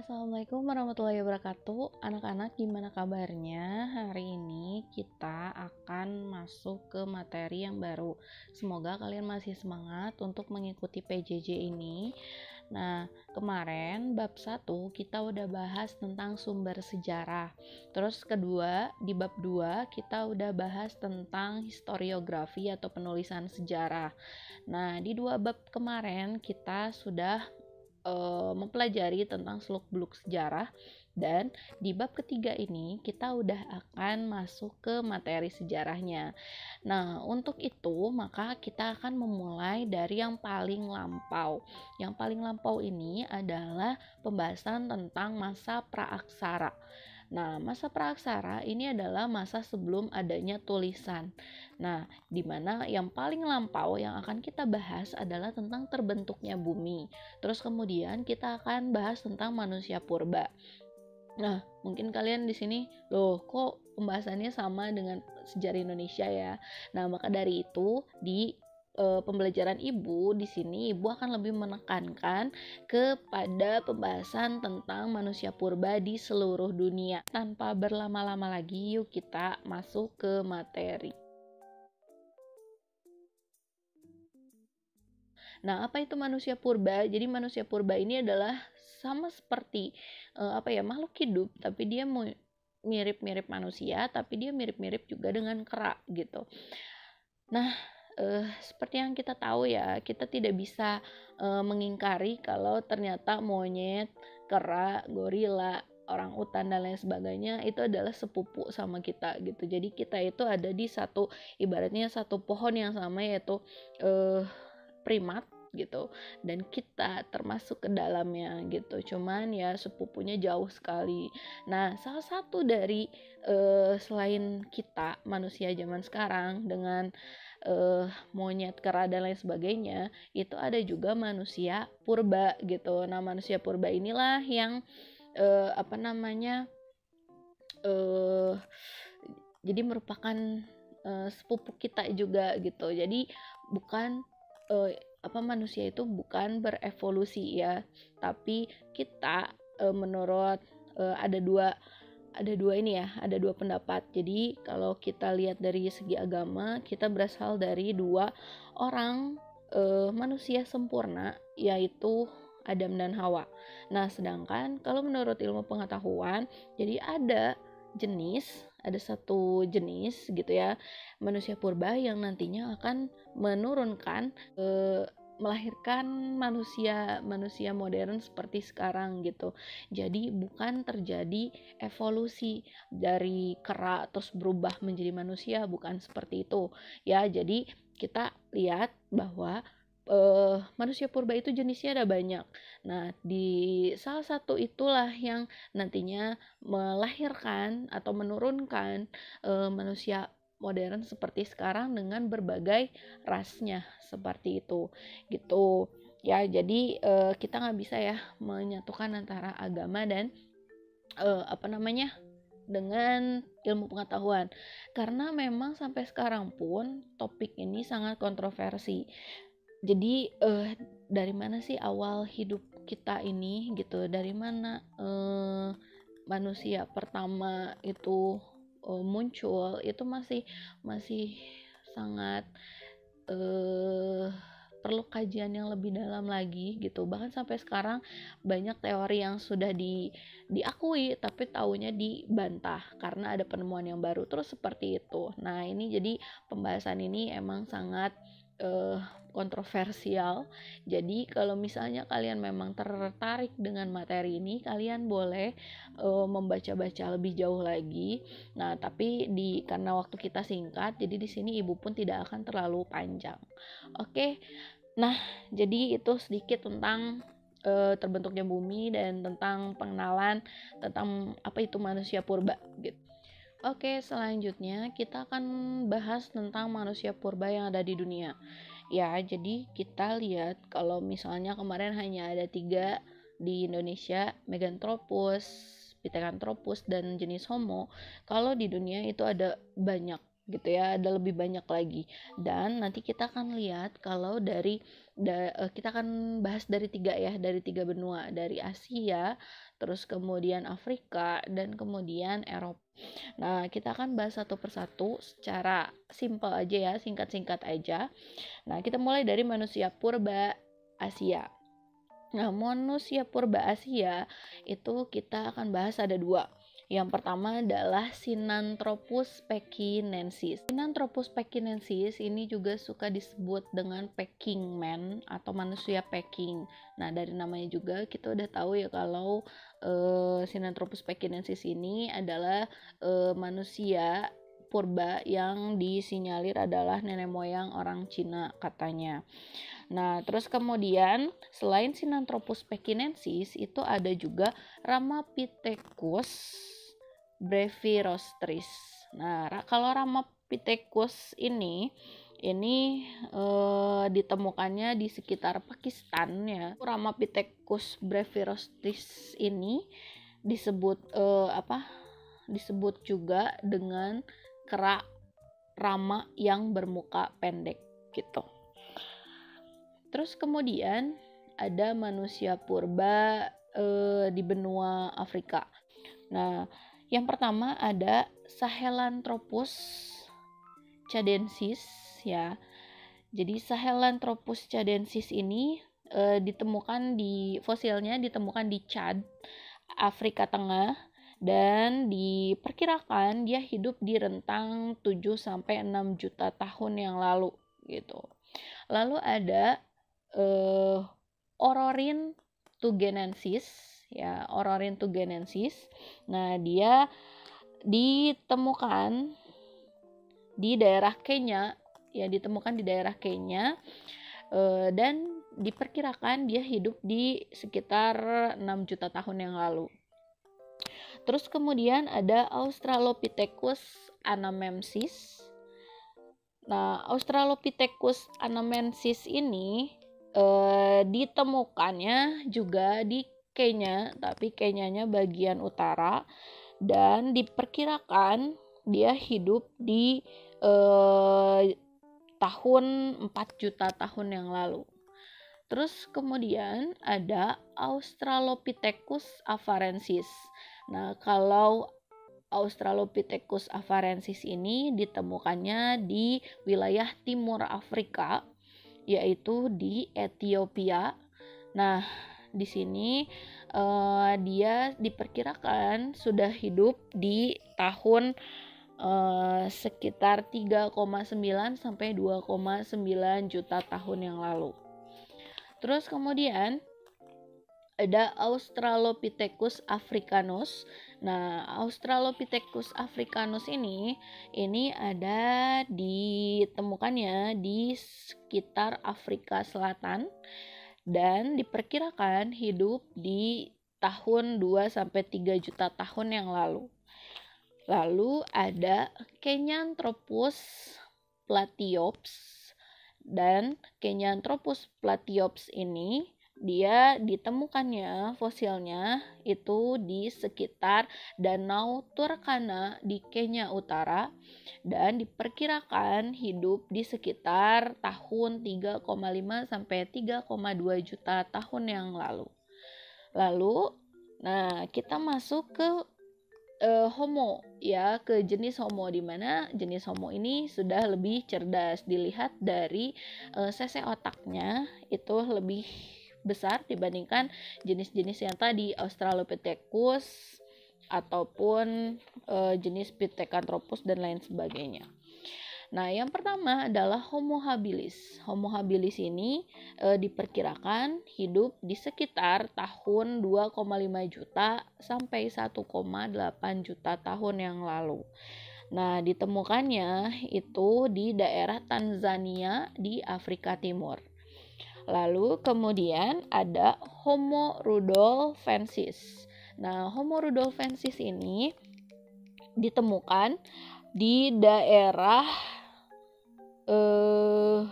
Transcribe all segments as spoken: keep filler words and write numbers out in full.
Assalamualaikum warahmatullahi wabarakatuh. Anak-anak, gimana kabarnya? Hari ini kita akan masuk ke materi yang baru. Semoga kalian masih semangat untuk mengikuti P J J ini. Nah, kemarin bab satu kita udah bahas tentang sumber sejarah. Terus kedua, di bab dua kita udah bahas tentang historiografi atau penulisan sejarah. Nah, di dua bab kemarin kita sudah Uh, mempelajari tentang seluk-beluk sejarah, dan di bab ketiga ini kita udah akan masuk ke materi sejarahnya. Nah, untuk itu maka kita akan memulai dari yang paling lampau. Yang paling lampau ini adalah pembahasan tentang masa praaksara. Nah, masa praaksara ini adalah masa sebelum adanya tulisan. Nah, di mana yang paling lampau yang akan kita bahas adalah tentang terbentuknya bumi. Terus kemudian kita akan bahas tentang manusia purba. Nah, mungkin kalian di sini, loh kok pembahasannya sama dengan sejarah Indonesia ya? Nah, maka dari itu di e, pembelajaran ibu di sini ibu akan lebih menekankan kepada pembahasan tentang manusia purba di seluruh dunia. Tanpa berlama-lama lagi, yuk kita masuk ke materi. Nah, apa itu manusia purba? Jadi manusia purba ini adalah sama seperti uh, apa ya makhluk hidup, tapi dia mirip-mirip manusia, tapi dia mirip-mirip juga dengan kera gitu. Nah, uh, seperti yang kita tahu ya, kita tidak bisa uh, mengingkari kalau ternyata monyet, kera, gorila, orang utan dan lain sebagainya itu adalah sepupu sama kita gitu. Jadi kita itu ada di satu, ibaratnya satu pohon yang sama, yaitu uh, primat gitu, dan kita termasuk ke dalamnya gitu, cuman ya sepupunya jauh sekali. Nah, salah satu dari uh, selain kita manusia zaman sekarang dengan uh, monyet, kera dan lain sebagainya, itu ada juga manusia purba gitu. Nah, manusia purba inilah yang uh, apa namanya uh, jadi merupakan uh, sepupu kita juga gitu. Jadi bukan uh, apa manusia itu bukan berevolusi ya, tapi kita e, menurut e, ada dua ada dua ini ya, ada dua pendapat. Jadi kalau kita lihat dari segi agama, kita berasal dari dua orang e, manusia sempurna, yaitu Adam dan Hawa. Nah, sedangkan kalau menurut ilmu pengetahuan, jadi ada jenis ada satu jenis gitu ya, manusia purba yang nantinya akan menurunkan e, melahirkan manusia manusia modern seperti sekarang gitu. Jadi bukan terjadi evolusi dari kera terus berubah menjadi manusia, bukan seperti itu ya. Jadi kita lihat bahwa Uh, manusia purba itu jenisnya ada banyak. Nah, di salah satu itulah yang nantinya melahirkan atau menurunkan uh, manusia modern seperti sekarang dengan berbagai rasnya seperti itu, gitu ya. Jadi uh, kita nggak bisa ya menyatukan antara agama dan uh, apa namanya dengan ilmu pengetahuan, karena memang sampai sekarang pun topik ini sangat kontroversi. Jadi uh, dari mana sih awal hidup kita ini gitu, dari mana uh, manusia pertama itu uh, muncul, itu masih masih sangat uh, perlu kajian yang lebih dalam lagi gitu. Bahkan sampai sekarang banyak teori yang sudah di, diakui tapi taunya dibantah karena ada penemuan yang baru terus seperti itu. Nah, ini jadi pembahasan ini emang sangat uh, kontroversial. Jadi kalau misalnya kalian memang tertarik dengan materi ini, kalian boleh uh, membaca-baca lebih jauh lagi. Nah, tapi di karena waktu kita singkat, jadi di sini ibu pun tidak akan terlalu panjang. Oke. Nah, jadi itu sedikit tentang uh, terbentuknya bumi dan tentang pengenalan tentang apa itu manusia purba gitu. Oke, selanjutnya kita akan bahas tentang manusia purba yang ada di dunia. Ya, jadi kita lihat kalau misalnya kemarin hanya ada tiga di Indonesia, Meganthropus, Pithecanthropus, dan jenis Homo. Kalau di dunia itu ada banyak gitu ya, ada lebih banyak lagi. Dan nanti kita akan lihat kalau dari da, uh, kita akan bahas dari tiga ya, dari tiga benua, dari Asia, terus kemudian Afrika, dan kemudian Eropa. Nah, kita akan bahas satu persatu secara simpel aja ya, singkat-singkat aja. Nah, kita mulai dari manusia purba Asia. Nah, manusia purba Asia itu kita akan bahas ada dua. Yang pertama adalah Sinanthropus pekinensis. Sinanthropus pekinensis ini juga suka disebut dengan Peking Man atau manusia Peking. Nah, dari namanya juga kita udah tahu ya kalau uh, Sinanthropus pekinensis ini adalah uh, manusia purba yang disinyalir adalah nenek moyang orang Cina katanya. Nah, terus kemudian selain Sinanthropus pekinensis itu ada juga Ramapithecus brevirostris. Nah, kalau Ramapithecus ini ini eh, ditemukannya di sekitar Pakistan ya. Ramapithecus brevirostris ini disebut eh, apa? Disebut juga dengan kera rama yang bermuka pendek gitu. Terus kemudian ada manusia purba eh, di benua Afrika. Nah, yang pertama ada Sahelanthropus cadensis ya. Jadi Sahelanthropus cadensis ini e, ditemukan di fosilnya ditemukan di Chad, Afrika Tengah, dan diperkirakan dia hidup di rentang tujuh sampai enam juta tahun yang lalu gitu. Lalu ada e, Ororin tugenensis ya, Ororin tugenensis. Nah, dia ditemukan di daerah Kenya, ya ditemukan di daerah Kenya eh, dan diperkirakan dia hidup di sekitar enam juta tahun yang lalu. Terus kemudian ada Australopithecus anamensis. Nah, Australopithecus anamensis ini eh, ditemukannya juga di Kenya, tapi Kenyanya bagian utara, dan diperkirakan dia hidup di eh, tahun empat juta tahun yang lalu. Terus kemudian ada Australopithecus afarensis. Nah, kalau Australopithecus afarensis ini ditemukannya di wilayah timur Afrika, yaitu di Ethiopia. Nah, di sini uh, dia diperkirakan sudah hidup di tahun uh, sekitar tiga koma sembilan sampai dua koma sembilan juta tahun yang lalu. Terus kemudian ada Australopithecus africanus. Nah, Australopithecus africanus ini ini ada ditemukannya di sekitar Afrika Selatan dan diperkirakan hidup di tahun dua sampai tiga juta tahun yang lalu. Lalu ada Kenyanthropus platyops, dan Kenyanthropus platyops ini dia ditemukannya fosilnya itu di sekitar Danau Turkana di Kenya Utara dan diperkirakan hidup di sekitar tahun tiga koma lima sampai tiga koma dua juta tahun yang lalu. Lalu, nah kita masuk ke uh, Homo ya, ke jenis Homo, di mana jenis Homo ini sudah lebih cerdas. Dilihat dari uh, sese otaknya itu lebih besar dibandingkan jenis-jenis yang tadi, Australopithecus ataupun e, jenis Pithecanthropus dan lain sebagainya. Nah, yang pertama adalah Homo habilis. Homo habilis ini e, diperkirakan hidup di sekitar tahun dua koma lima juta sampai satu koma delapan juta tahun yang lalu. Nah, ditemukannya itu di daerah Tanzania di Afrika Timur. Lalu kemudian ada Homo rudolfensis. Nah, Homo rudolfensis ini ditemukan di daerah eh,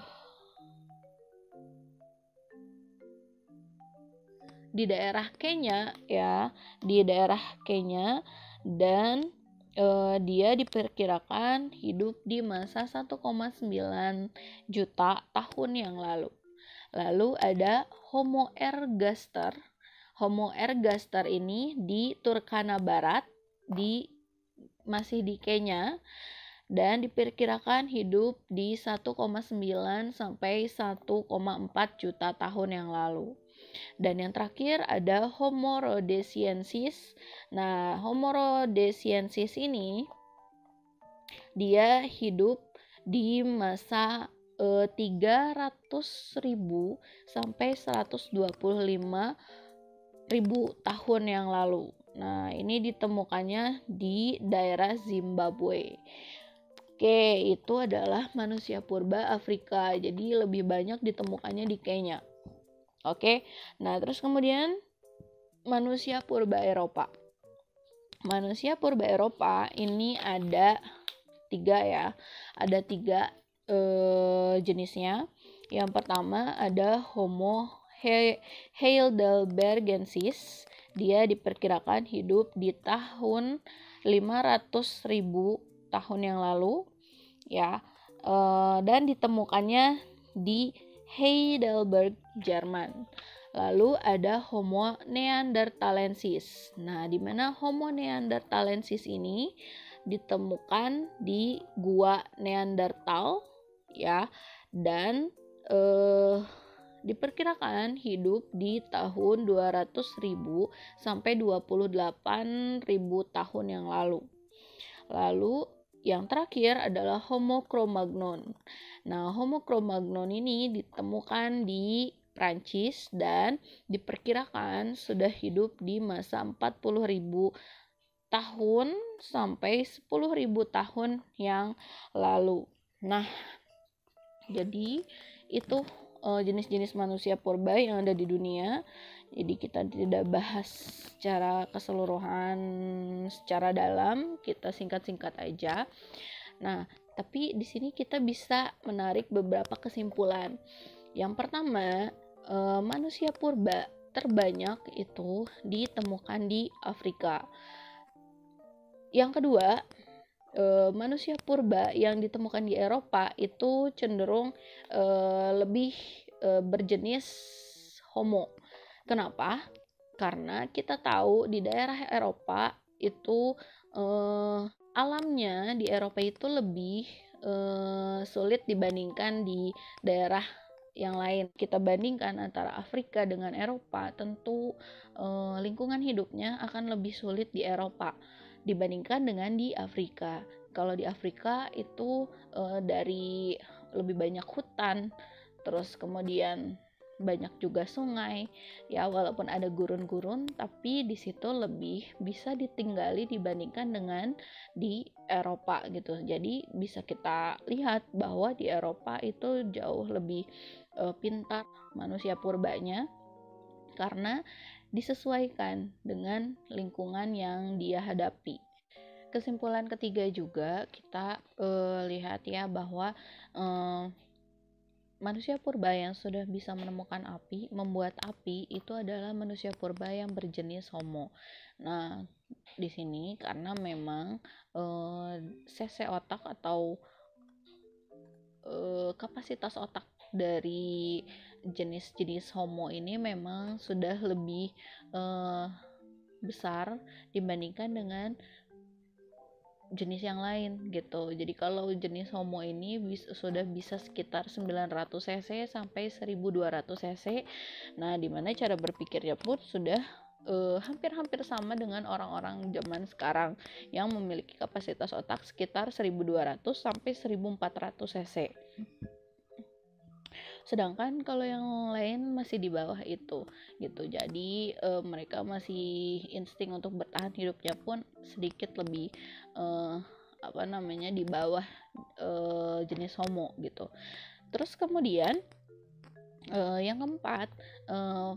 di daerah Kenya ya, di daerah Kenya dan uh, dia diperkirakan hidup di masa satu koma sembilan juta tahun yang lalu. Lalu ada Homo ergaster. Homo ergaster ini di Turkana Barat, di masih di Kenya, dan diperkirakan hidup di satu koma sembilan sampai satu koma empat juta tahun yang lalu. Dan yang terakhir ada Homo rhodesiensis. Nah, Homo rhodesiensis ini dia hidup di masa eh, tiga ratus ribu sampai seratus dua puluh lima ribu tahun yang lalu. Nah, ini ditemukannya di daerah Zimbabwe. Oke, itu adalah manusia purba Afrika. Jadi lebih banyak ditemukannya di Kenya. Oke, nah terus kemudian manusia purba Eropa. Manusia purba Eropa ini ada tiga ya, ada tiga eh, jenisnya. Yang pertama ada Homo heidelbergensis. Dia diperkirakan hidup di tahun lima ratus ribu tahun yang lalu, ya, eh, dan ditemukannya di Heidelberg, Jerman. Lalu ada Homo neanderthalensis. Nah, di mana Homo neanderthalensis ini ditemukan di gua Neanderthal, ya, dan eh, diperkirakan hidup di tahun dua ratus ribu sampai dua puluh delapan ribu tahun yang lalu. Lalu yang terakhir adalah Homo cro-magnon. Nah, Homo cro-magnon ini ditemukan di Prancis dan diperkirakan sudah hidup di masa empat puluh ribu tahun sampai sepuluh ribu tahun yang lalu. Nah, jadi itu uh, jenis-jenis manusia purba yang ada di dunia. Jadi kita tidak bahas secara keseluruhan, secara dalam, kita singkat-singkat aja. Nah, tapi di sini kita bisa menarik beberapa kesimpulan. Yang pertama, eh, manusia purba terbanyak itu ditemukan di Afrika. Yang kedua, eh, manusia purba yang ditemukan di Eropa itu cenderung eh, lebih eh, berjenis Homo. Kenapa? Karena kita tahu di daerah Eropa itu eh, alamnya di Eropa itu lebih eh, sulit dibandingkan di daerah yang lain. Kita bandingkan antara Afrika dengan Eropa, tentu eh, lingkungan hidupnya akan lebih sulit di Eropa dibandingkan dengan di Afrika. Kalau di Afrika itu eh, dari lebih banyak hutan, terus kemudian banyak juga sungai, ya, walaupun ada gurun-gurun, tapi di situ lebih bisa ditinggali dibandingkan dengan di Eropa gitu. Jadi bisa kita lihat bahwa di Eropa itu jauh lebih uh, pintar manusia purbanya karena disesuaikan dengan lingkungan yang dia hadapi. Kesimpulan ketiga juga kita uh, lihat ya bahwa uh, manusia purba yang sudah bisa menemukan api, membuat api, itu adalah manusia purba yang berjenis Homo. Nah, di sini karena memang eh, cc otak atau eh, kapasitas otak dari jenis-jenis Homo ini memang sudah lebih eh, besar dibandingkan dengan jenis yang lain gitu. Jadi kalau jenis Homo ini bis, sudah bisa sekitar sembilan ratus cc sampai seribu dua ratus cc. Nah, dimana cara berpikirnya pun sudah uh, hampir-hampir sama dengan orang-orang zaman sekarang yang memiliki kapasitas otak sekitar seribu dua ratus sampai seribu empat ratus cc. Sedangkan kalau yang lain masih di bawah itu gitu. Jadi e, mereka masih insting untuk bertahan hidupnya pun sedikit lebih e, apa namanya di bawah e, jenis Homo gitu. Terus kemudian e, yang keempat, e,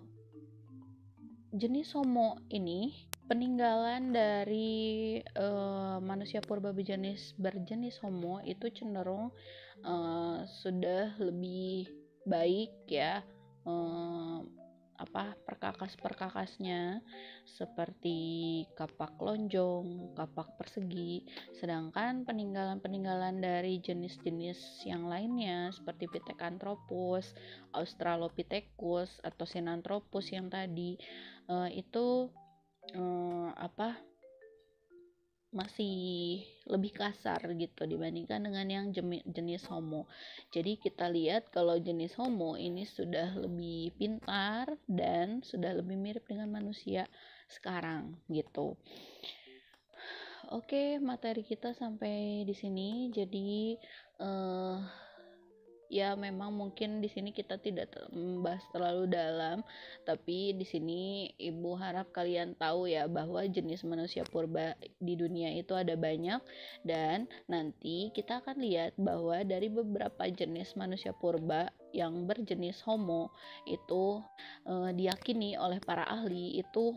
jenis Homo ini peninggalan dari e, manusia purba berjenis berjenis Homo itu cenderung e, sudah lebih baik ya, eh, apa perkakas-perkakasnya seperti kapak lonjong, kapak persegi. Sedangkan peninggalan-peninggalan dari jenis-jenis yang lainnya seperti Pithecanthropus, Australopithecus atau Sinanthropus yang tadi uh, itu uh, apa masih lebih kasar gitu dibandingkan dengan yang jenis Homo. Jadi kita lihat kalau jenis Homo ini sudah lebih pintar dan sudah lebih mirip dengan manusia sekarang gitu. Oke, materi kita sampai di sini. Jadi uh, ya memang mungkin di sini kita tidak membahas terlalu dalam, tapi di sini Ibu harap kalian tahu ya bahwa jenis manusia purba di dunia itu ada banyak, dan nanti kita akan lihat bahwa dari beberapa jenis manusia purba yang berjenis Homo itu eh, diyakini oleh para ahli itu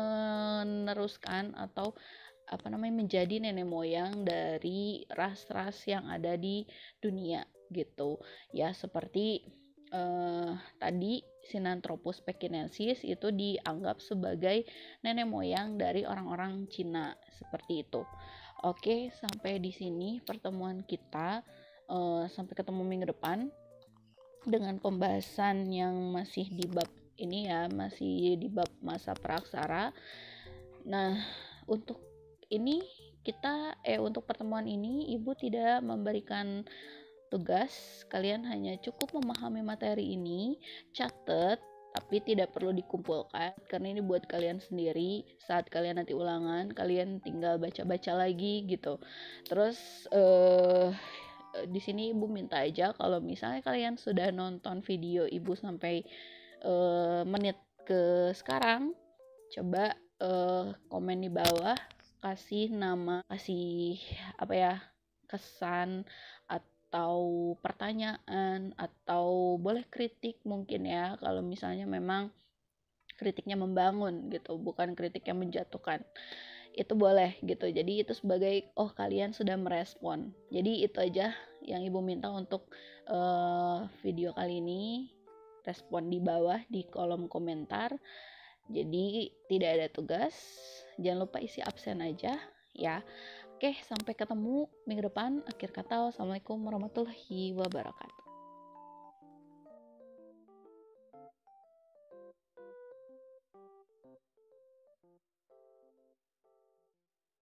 meneruskan atau apa namanya menjadi nenek moyang dari ras-ras yang ada di dunia gitu ya, seperti eh, tadi Sinanthropus pekinensis itu dianggap sebagai nenek moyang dari orang-orang Cina seperti itu. Oke, sampai di sini pertemuan kita, eh, sampai ketemu minggu depan dengan pembahasan yang masih di bab ini ya, masih di bab masa praaksara. Nah, untuk ini kita eh untuk pertemuan ini Ibu tidak memberikan tugas, kalian hanya cukup memahami materi ini, catat, tapi tidak perlu dikumpulkan karena ini buat kalian sendiri. Saat kalian nanti ulangan, kalian tinggal baca-baca lagi gitu. Terus eh di sini Ibu minta aja kalau misalnya kalian sudah nonton video Ibu sampai eh, menit ke sekarang, coba eh, komen di bawah, kasih nama, kasih apa ya, kesan atau pertanyaan, atau boleh kritik mungkin ya, kalau misalnya memang kritiknya membangun gitu, bukan kritik yang menjatuhkan, itu boleh gitu. Jadi itu sebagai oh kalian sudah merespon. Jadi itu aja yang Ibu minta untuk uh, video kali ini. Respon di bawah di kolom komentar. Jadi tidak ada tugas, jangan lupa isi absen aja ya. Oke, sampai ketemu minggu depan. Akhir kata, wassalamualaikum warahmatullahi wabarakatuh.